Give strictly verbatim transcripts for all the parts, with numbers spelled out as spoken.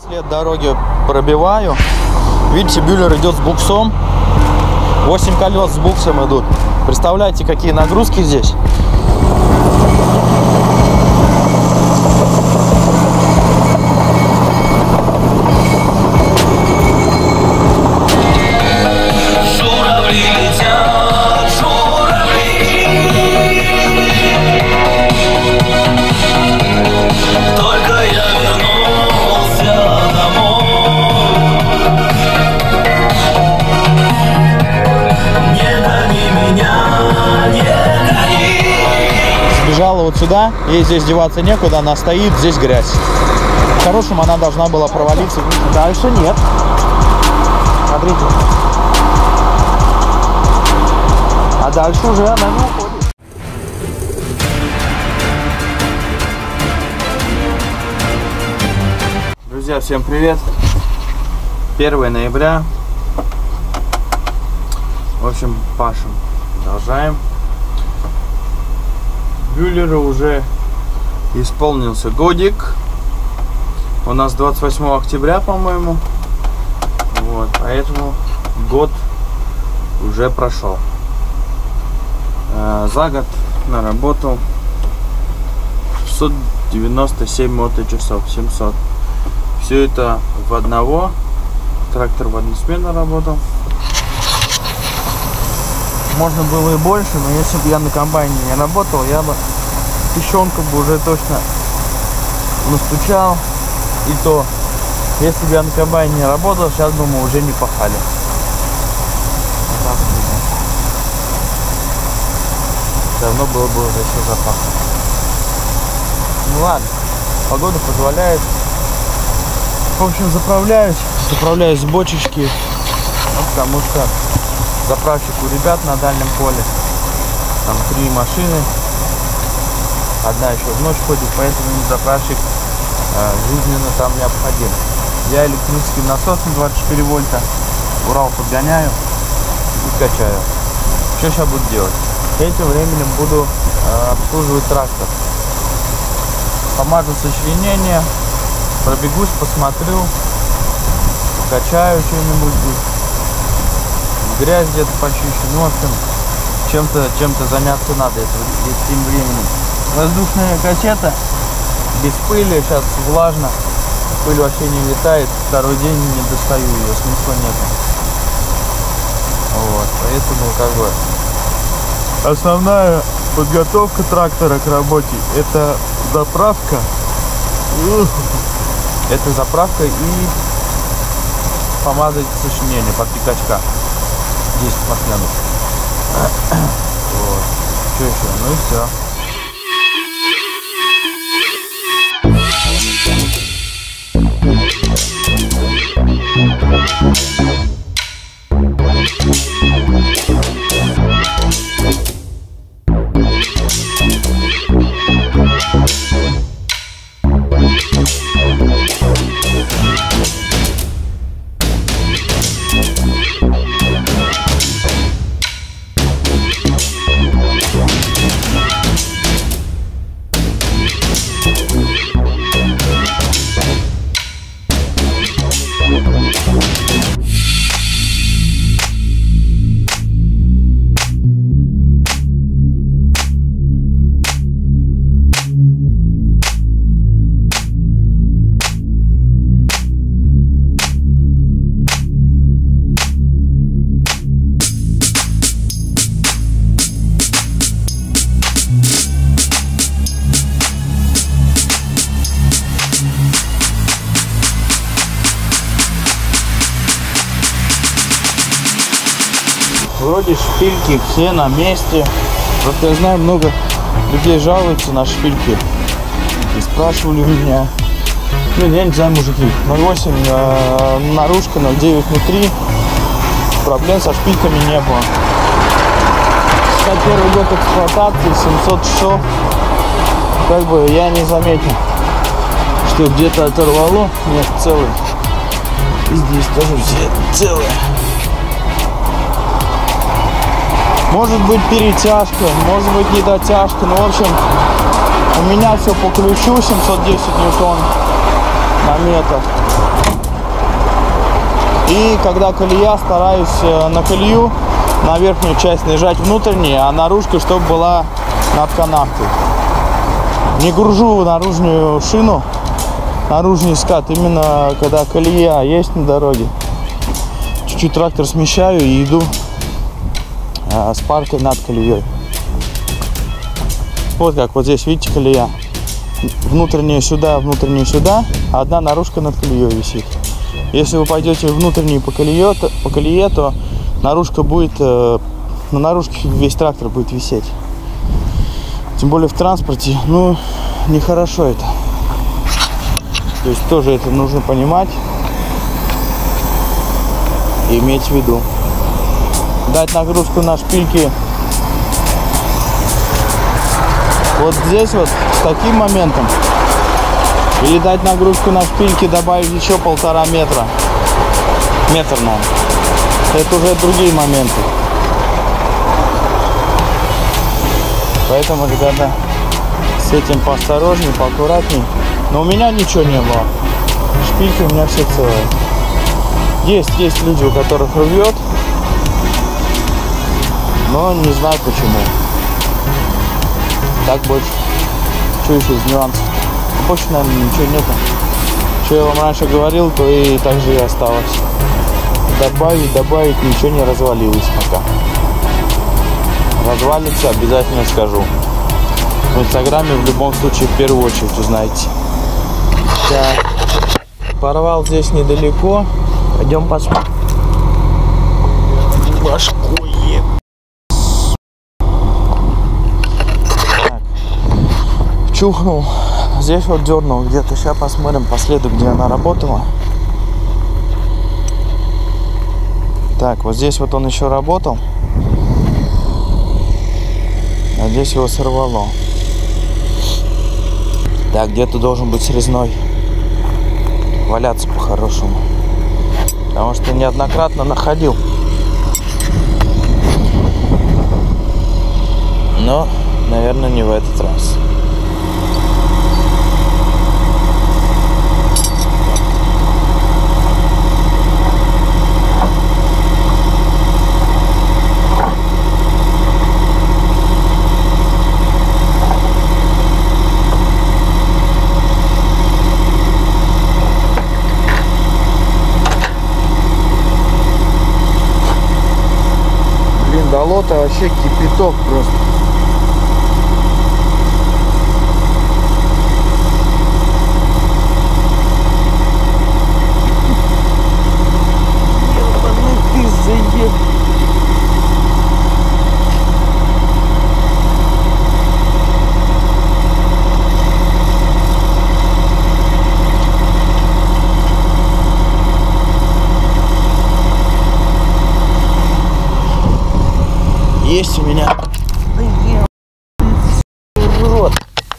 След дороги пробиваю. Видите, бюллер идет с буксом. восемь колес с буксом идут. Представляете, какие нагрузки здесь? Бежала вот сюда, ей здесь деваться некуда, она стоит, здесь грязь. В хорошем она должна была провалиться. Дальше нет. Смотрите. А дальше уже она не уходит. Друзья, всем привет. первое ноября. В общем, пашем. Продолжаем. Бюллеру уже исполнился годик. У нас двадцать восьмого октября, по-моему. Вот, поэтому год уже прошел. Э, за год наработал шестьсот девяносто семь моточасов, семьсот. Все это в одного. Трактор в одну смену работал. Можно было и больше, но если бы я на комбайне не работал, я бы песчонку бы уже точно настучал. И то, если бы я на комбайне не работал, сейчас бы мы уже не пахали. Давно было бы уже все запахано. Ну ладно, погода позволяет. В общем, заправляюсь. Заправляюсь с бочечки. Ну, потому что заправщик у ребят на дальнем поле. Там три машины. Одна еще в ночь ходит, поэтому заправщик э, жизненно там необходим. Я электрическим насосом двадцать четыре вольта Урал подгоняю и качаю. Что сейчас буду делать? Этим временем буду э, обслуживать трактор. Помажу сочленение, пробегусь, посмотрю, покачаю что-нибудь. Грязь где-то почищу. Ну, в общем, чем-то чем-то заняться надо этим временем. Воздушная кассета без пыли, сейчас влажно, пыль вообще не летает, второй день не достаю ее, смысла нету. Вот, поэтому как бы основная подготовка трактора к работе — это заправка, это заправка и помазать сочленение под пикачка. десять масленок. Вот. Что еще? Ну и все. Вроде шпильки все на месте. Просто я знаю, много людей жалуются на шпильки и спрашивали у меня. Ну, я не знаю, мужики. ноль восемь э, наружка, ноль девять внутри. Проблем со шпильками не было. Сейчас первый год эксплуатации, семьсот часов. Как бы я не заметил, что где-то оторвало. Нет, целый. И здесь тоже все целые. Может быть перетяжка, может быть недотяжка, но в общем у меня все по ключу, семьсот десять ньютон на метр. И когда колея, стараюсь на колею, на верхнюю часть наезжать внутренней, а наружка, чтобы была над канавкой. Не гружу наружную шину, наружный скат, именно когда колея есть на дороге. Чуть-чуть трактор смещаю и иду а, с паркой над колеей. Вот как вот здесь, видите, колея. Внутренняя сюда, внутренняя сюда, а одна наружка над колеей висит. Если вы пойдете внутреннюю по колее, то, по колее, то наружка будет, э, на наружке весь трактор будет висеть. Тем более в транспорте, ну, нехорошо это. То есть тоже это нужно понимать и иметь в виду. Дать нагрузку на шпильки вот здесь вот с таким моментом. Или дать нагрузку на шпильки, добавить еще полтора метра. Метр, наверное. Это уже другие моменты. Поэтому, ребята, с этим поосторожнее, поаккуратнее. Но у меня ничего не было. Шпильки у меня все целые. Есть, есть люди, у которых рвет. Но не знаю почему. Так больше. Что еще из нюансов? Больше, наверное, ничего нету. Что я вам раньше говорил, то и так же и осталось. Добавить, добавить, ничего не развалилось пока. Развалится, обязательно скажу. В инстаграме в любом случае в первую очередь узнаете. Так. Порвал здесь недалеко. Пойдем посмотрим. Башкуе. Так. Чухнул. Здесь вот дернул где-то. Сейчас посмотрим по следу, где она работала. Так, вот здесь вот он еще работал. А здесь его сорвало. Так, где-то должен быть срезной. Валяться по-хорошему. Потому что неоднократно находил. Но, наверное, не в этот раз. Болото вообще кипяток просто. Ебаный ты заеб. Есть у меня. Урод.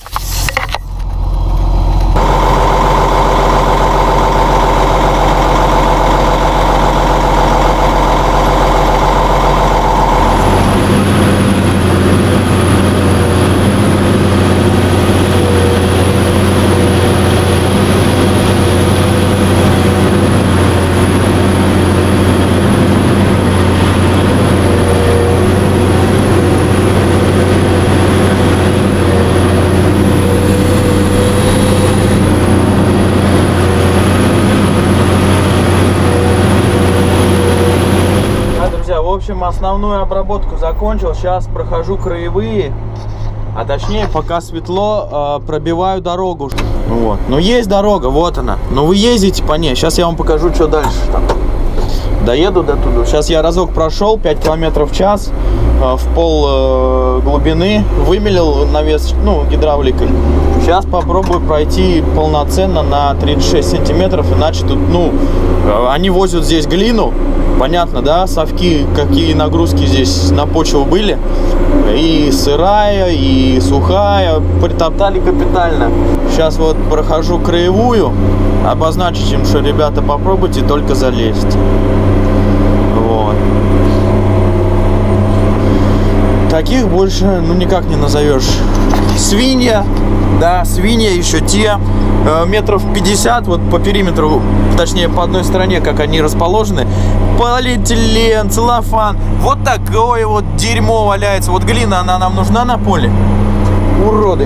В общем, основную обработку закончил. Сейчас прохожу краевые, а точнее, пока светло, э, пробиваю дорогу. Вот. Но есть дорога, вот она. Но вы ездите по ней. Сейчас я вам покажу, что дальше там. Доеду до туда. Сейчас я разок прошел, пять километров в час, э, в пол э, глубины, вымелил навес, ну, гидравликой. Сейчас попробую пройти полноценно на тридцать шесть сантиметров, иначе тут, ну, э, они возят здесь глину. Понятно, да, совки, какие нагрузки здесь на почву были. И сырая, и сухая. Притоптали капитально. Сейчас вот прохожу краевую. Обозначить им, что, ребята, попробуйте только залезть. Вот. Таких больше, ну, никак не назовешь. Свинья, Да, свинья еще те, э, метров пятьдесят, вот по периметру, точнее по одной стороне, как они расположены, полиэтилен, целлофан, вот такое вот дерьмо валяется. Вот глина, она нам нужна на поле? Уроды.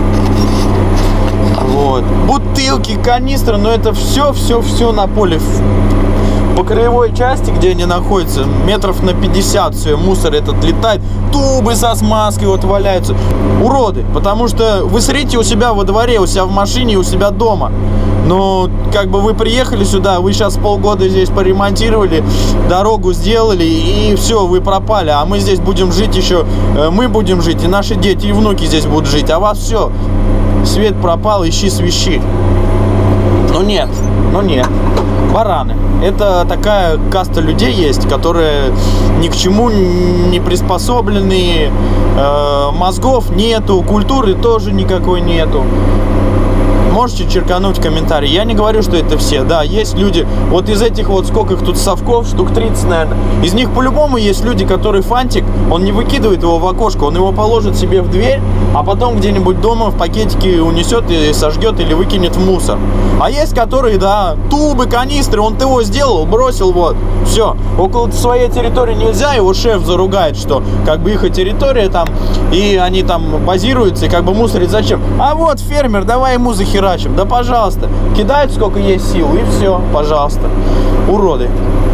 Вот. Бутылки, канистры, но это все, все, все на поле. По краевой части, где они находятся, метров на пятьдесят все, мусор этот летает, тубы со смазкой вот валяются. Уроды, потому что вы срите у себя во дворе, у себя в машине, у себя дома. Но как бы вы приехали сюда, вы сейчас полгода здесь поремонтировали, дорогу сделали, и все, вы пропали. А мы здесь будем жить еще, мы будем жить, и наши дети, и внуки здесь будут жить. А вас все, свет пропал, ищи свищи. Ну нет, ну нет. Бараны. Это такая каста людей есть, которые ни к чему не приспособлены, э, мозгов нету, культуры тоже никакой нету. Можете черкануть в комментарии. Я не говорю, что это все. Да, есть люди, вот из этих вот, сколько их тут совков, штук тридцать, наверное. Из них по-любому есть люди, которые фантик, он не выкидывает его в окошко, он его положит себе в дверь, а потом где-нибудь дома в пакетике унесет и сожгет или выкинет в мусор. А есть которые, да, тубы, канистры, он его сделал, бросил, вот, все. Около своей территории нельзя, его шеф заругает, что как бы их территория там, и они там базируются, и как бы мусорить зачем? А вот фермер, давай ему захерачим. Да, пожалуйста, кидают сколько есть сил, и все, пожалуйста. Уроды.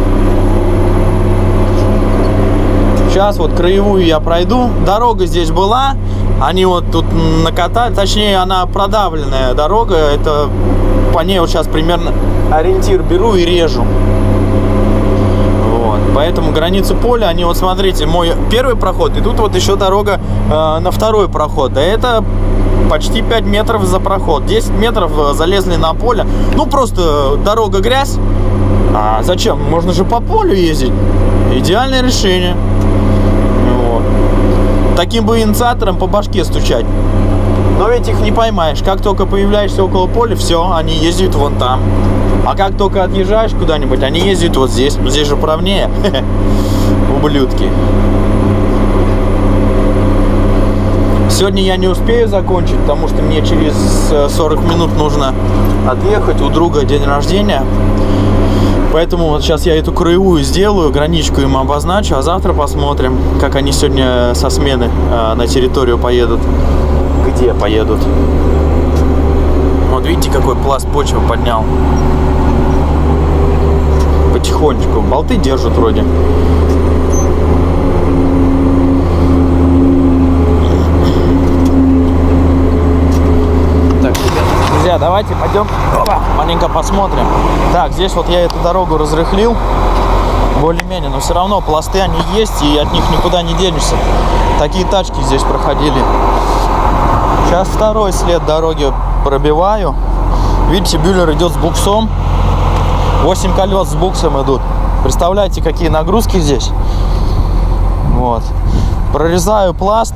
Сейчас вот краевую я пройду. Дорога здесь была. Они вот тут накатали. Точнее, она продавленная дорога. Это по ней вот сейчас примерно ориентир беру и режу. Вот. Поэтому границы поля, они вот смотрите, мой первый проход. И тут вот еще дорога э, на второй проход. Да это почти пять метров за проход. десять метров залезли на поле. Ну просто дорога грязь. А зачем? Можно же по полю ездить. Идеальное решение. Вот. Таким бы инициатором по башке стучать. Но ведь их не поймаешь. Как только появляешься около поля, все, они ездят вон там. А как только отъезжаешь куда-нибудь, они ездят вот здесь. Здесь же правнее. Ублюдки. Сегодня я не успею закончить, потому что мне через сорок минут нужно отъехать. У друга день рождения. Поэтому вот сейчас я эту краевую сделаю, граничку им обозначу, а завтра посмотрим, как они сегодня со смены э, на территорию поедут. Где поедут. Вот видите, какой пласт почвы поднял. Потихонечку. Болты держат вроде. Друзья, давайте пойдем маленько посмотрим. Так, здесь вот я эту дорогу разрыхлил более-менее, но все равно пласты они есть, и от них никуда не денешься. Такие тачки здесь проходили. Сейчас второй след дороги пробиваю. Видите, бюллер идет с буксом. восемь колес с буксом идут. Представляете, какие нагрузки здесь? Вот. Прорезаю пласт.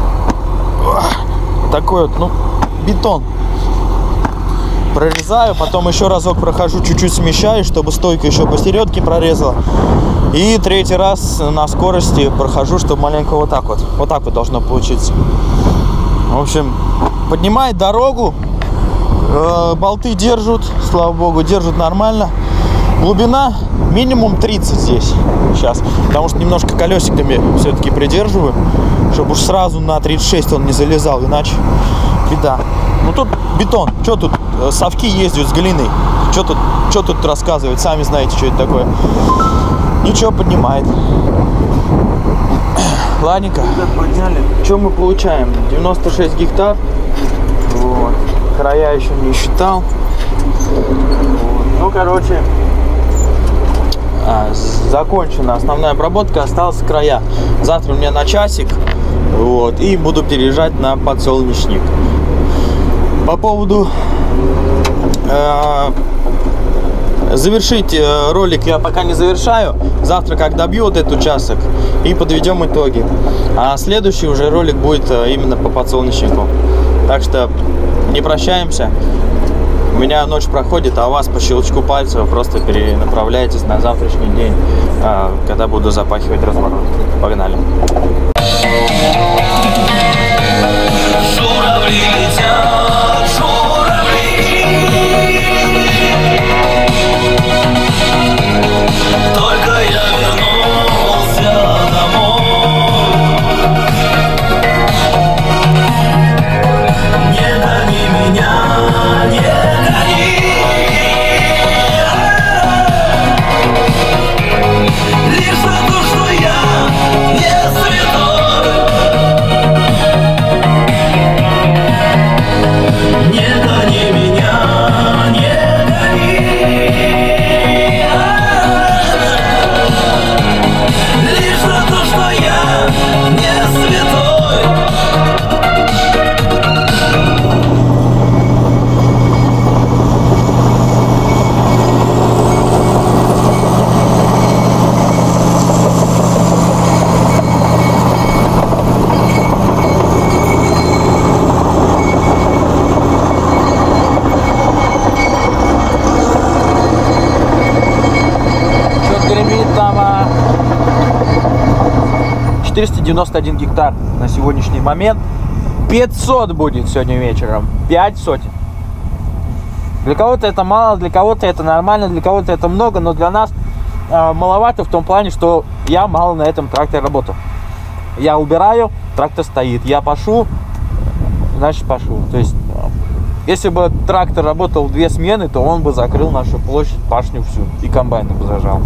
Такой вот, ну, бетон. Прорезаю, потом еще разок прохожу, чуть-чуть смещаю, чтобы стойка еще посередке прорезала. И третий раз на скорости прохожу, чтобы маленько вот так вот. Вот так вот должно получиться. В общем, поднимает дорогу. Э, болты держат, слава богу, держат нормально. Глубина минимум тридцать здесь сейчас. Потому что немножко колесиками все-таки придерживаю, чтобы уж сразу на тридцать шесть он не залезал, иначе беда. Ну тут бетон, что тут, совки ездят с глиной, что тут, что тут рассказывать, сами знаете, что это такое. Ничего, поднимает. Ладненько, подняли. Что мы получаем? девяносто шесть гектар. Вот. Края еще не считал. Вот. Ну, короче, а, закончена основная обработка, осталась края. Завтра у меня на часик, вот, и буду переезжать на подсолнечник. По поводу э, завершить э, ролик я пока не завершаю. Завтра, как добью вот этот участок, и подведем итоги. А следующий уже ролик будет э, именно по подсолнечнику. Так что не прощаемся. У меня ночь проходит, а у вас по щелчку пальца вы просто перенаправляетесь на завтрашний день, э, когда буду запахивать разворот. Погнали. прилетят журавли. Только я вернулся домой. Не гони меня, не гони. Лишь за то, что я не святой. Не гони меня, не гони. Лишь за то, что я не святой. четыреста девяносто один гектар на сегодняшний момент. пятьсот будет сегодня вечером. пять сотен. Для кого-то это мало, для кого-то это нормально, для кого-то это много, но для нас э, маловато в том плане, что я мало на этом тракторе работаю. Я убираю, трактор стоит. Я пашу, значит пашу. То есть, э, если бы трактор работал в две смены, то он бы закрыл нашу площадь, пашню всю, и комбайны бы зажал.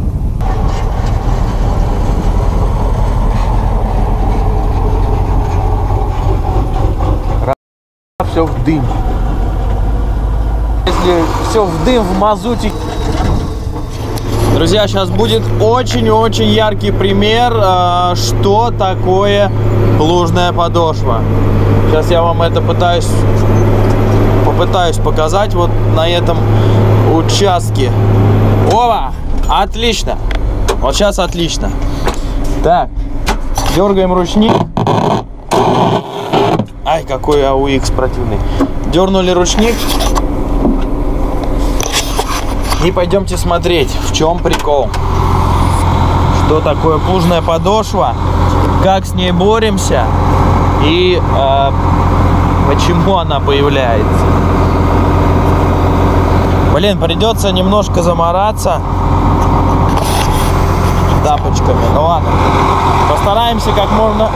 Все в дым. Если все в дым, в мазуте. Друзья, сейчас будет очень-очень яркий пример, что такое лужная подошва. Сейчас я вам это пытаюсь попытаюсь показать вот на этом участке. Ова! Отлично! Вот сейчас отлично. Так, дергаем ручник. Ай, какой эй ю икс противный. Дернули ручник. И пойдемте смотреть, в чем прикол. Что такое плужная подошва, как с ней боремся и э, почему она появляется. Блин, придется немножко замораться тапочками. Ну ладно, постараемся как можно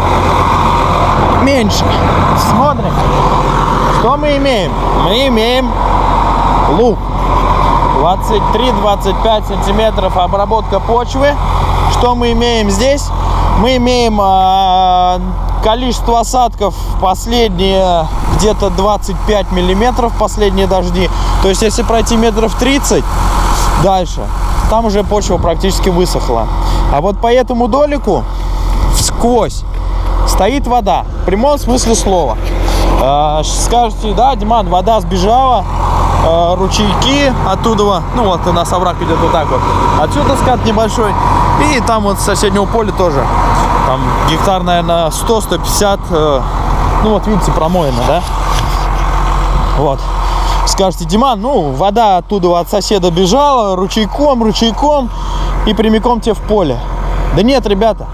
меньше. Смотрим, что мы имеем. Мы имеем луг. двадцать три — двадцать пять сантиметров обработка почвы. Что мы имеем здесь? Мы имеем э, количество осадков последние где-то двадцать пять миллиметров, последние дожди. То есть если пройти метров тридцать дальше, там уже почва практически высохла. А вот по этому долику всквозь стоит вода, в прямом смысле слова. Э, скажете, да, Диман, вода сбежала, э, ручейки оттуда, ну вот у нас овраг идет вот так вот, отсюда скат небольшой, и там вот с соседнего поля тоже, там гектар, наверное, сто — сто пятьдесят, э, ну вот видите, промоено, да, вот. Скажете, Диман, ну вода оттуда от соседа бежала, ручейком, ручейком, и прямиком тебе в поле. Да нет, ребята.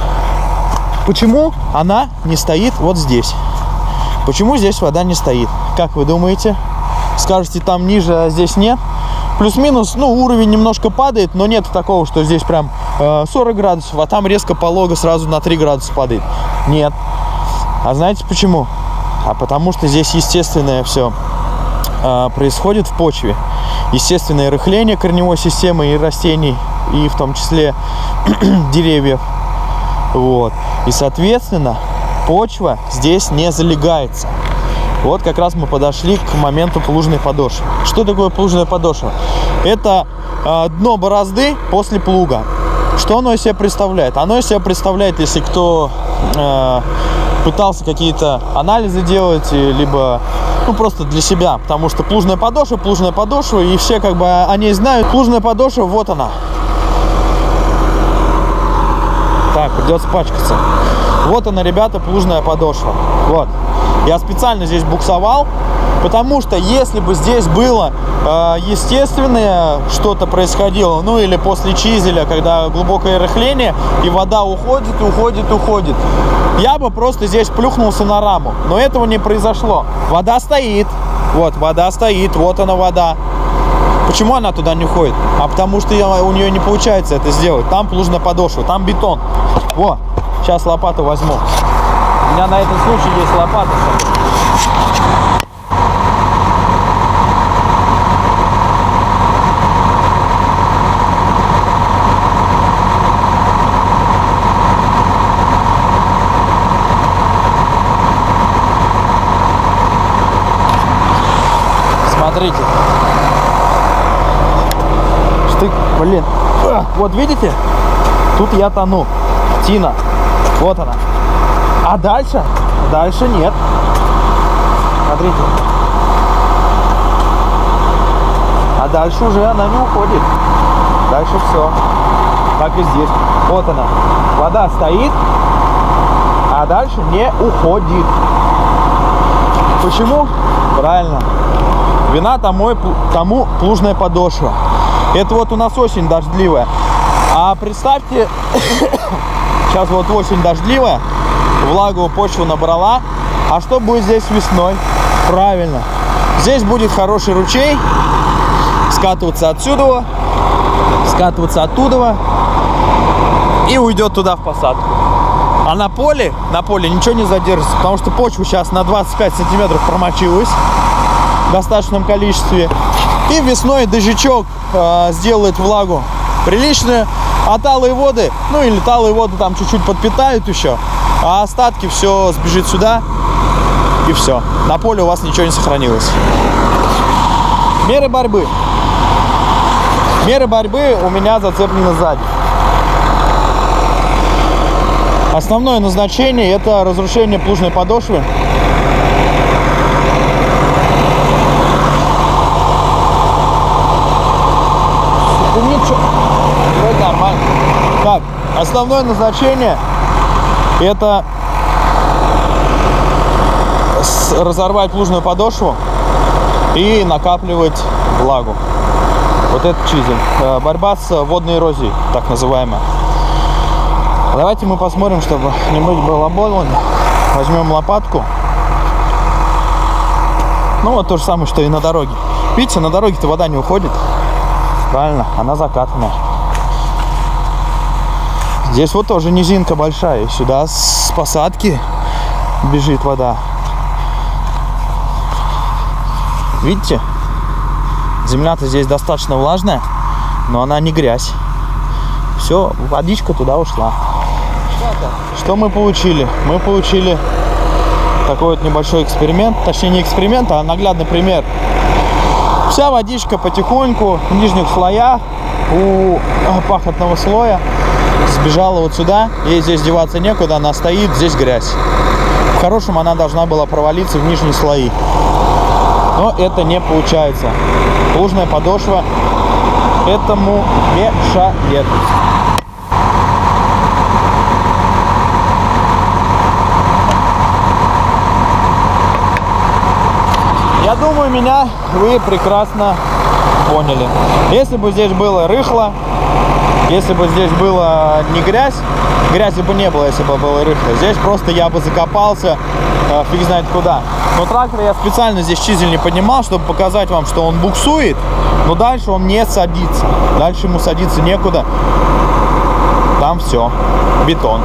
Почему она не стоит вот здесь? Почему здесь вода не стоит? Как вы думаете? Скажете, там ниже, а здесь нет? Плюс-минус, ну, уровень немножко падает, но нет такого, что здесь прям э, сорок градусов, а там резко полого сразу на три градуса падает. Нет. А знаете почему? А потому что здесь естественное все э, происходит в почве. Естественное рыхление корневой системы и растений, и в том числе деревьев. Вот. И, соответственно, почва здесь не залегается. Вот как раз мы подошли к моменту плужной подошвы. Что такое плужная подошва? Это э, дно борозды после плуга. Что оно из себя представляет? Оно из себя представляет, если кто э, пытался какие-то анализы делать, либо ну, просто для себя. Потому что плужная подошва, плужная подошва, и все как бы о ней знают. Плужная подошва, вот она. Так, придется пачкаться. Вот она, ребята, плужная подошва. Вот. Я специально здесь буксовал, Потому что если бы здесь было э, естественное что-то происходило, ну или после чизеля, когда глубокое рыхление, и вода уходит, уходит, уходит, я бы просто здесь плюхнулся на раму. Но этого не произошло. Вода стоит. Вот, вода стоит. Вот она вода. Почему она туда не уходит? А потому что я, у нее не получается это сделать. Там плужная подошва, там бетон. Во, сейчас лопату возьму. У меня на этот случай есть лопата. Смотрите. Штык, блин. Вот видите? Тут я тону. Тина. Вот она. А дальше? Дальше нет. Смотрите. А дальше уже она не уходит. Дальше все. Так и здесь. Вот она. Вода стоит, а дальше не уходит. Почему? Правильно. Вина тому, тому плужная подошва. Это вот у нас осень дождливая. А представьте, сейчас вот осень дождливая, влагу почву набрала. А что будет здесь весной? Правильно. Здесь будет хороший ручей, скатываться отсюда, скатываться оттуда и уйдет туда в посадку. А на поле, на поле ничего не задержится, потому что почва сейчас на двадцать пять сантиметров промочилась в достаточном количестве. И весной дождичок э, сделает влагу приличную, а талые воды, ну или талые воды там чуть-чуть подпитают еще, а остатки все сбежит сюда, и все. На поле у вас ничего не сохранилось. Меры борьбы. Меры борьбы у меня зацеплены сзади. Основное назначение — это разрушение плужной подошвы. Ничего. Вроде нормально. Так, основное назначение — это разорвать плужную подошву и накапливать влагу. Вот это чизель. Борьба с водной эрозией, так называемая. Давайте мы посмотрим, чтобы не быть балаболами. Возьмем лопатку. Ну вот то же самое, что и на дороге. Видите, на дороге-то вода не уходит. Правильно, она закатанная. Здесь вот тоже низинка большая. Сюда с посадки бежит вода. Видите? Земля-то здесь достаточно влажная, но она не грязь. Все, водичка туда ушла. Что мы получили? Мы получили такой вот небольшой эксперимент. Точнее, не эксперимент, а наглядный пример. Вся водичка потихоньку в нижних слоях у пахотного слоя сбежала вот сюда. Ей здесь деваться некуда, она стоит, здесь грязь. В хорошем она должна была провалиться в нижние слои. Но это не получается. Плужная подошва этому мешает. Я думаю, меня вы прекрасно поняли. Если бы здесь было рыхло, если бы здесь было не грязь, грязи бы не было, если бы было рыхло. Здесь просто я бы закопался, э, фиг знает куда. Но трактор я специально здесь чизель не поднимал, чтобы показать вам, что он буксует, но дальше он не садится. Дальше ему садиться некуда. Там все, бетон.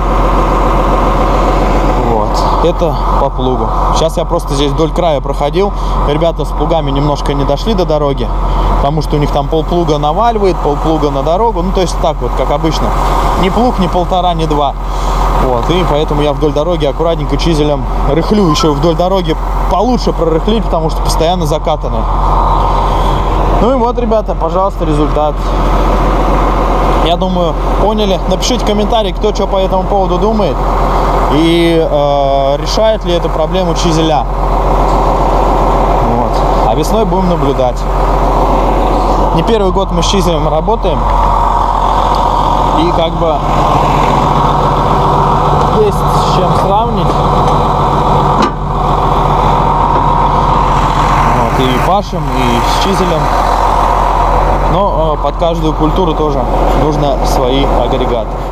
Вот, это по плугу. Сейчас я просто здесь вдоль края проходил. Ребята с плугами немножко не дошли до дороги, потому что у них там полплуга наваливает, полплуга на дорогу. Ну, то есть так вот, как обычно. Ни плуг, ни полтора, ни два. Вот, и поэтому я вдоль дороги аккуратненько чизелем рыхлю. Еще вдоль дороги получше прорыхлить, потому что постоянно закатаны. Ну и вот, ребята, пожалуйста, результат. Я думаю, поняли. Напишите комментарий, кто что по этому поводу думает. И э, решает ли эту проблему чизеля. Вот. А весной будем наблюдать. Не первый год мы с чизелем работаем. И как бы есть с чем сравнить. и пашем, и с чизелем. Но под каждую культуру тоже нужно свои агрегаты.